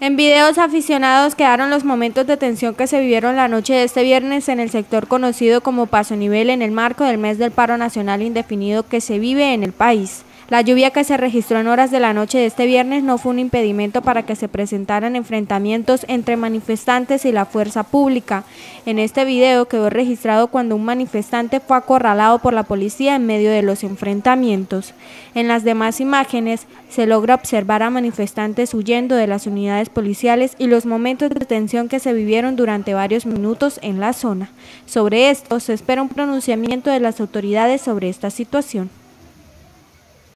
En videos aficionados quedaron los momentos de tensión que se vivieron la noche de este viernes en el sector conocido como Paso Nivel en el marco del mes del paro nacional indefinido que se vive en el país. La lluvia que se registró en horas de la noche de este viernes no fue un impedimento para que se presentaran enfrentamientos entre manifestantes y la fuerza pública. En este video quedó registrado cuando un manifestante fue acorralado por la policía en medio de los enfrentamientos. En las demás imágenes se logra observar a manifestantes huyendo de las unidades policiales y los momentos de tensión que se vivieron durante varios minutos en la zona. Sobre esto se espera un pronunciamiento de las autoridades sobre esta situación.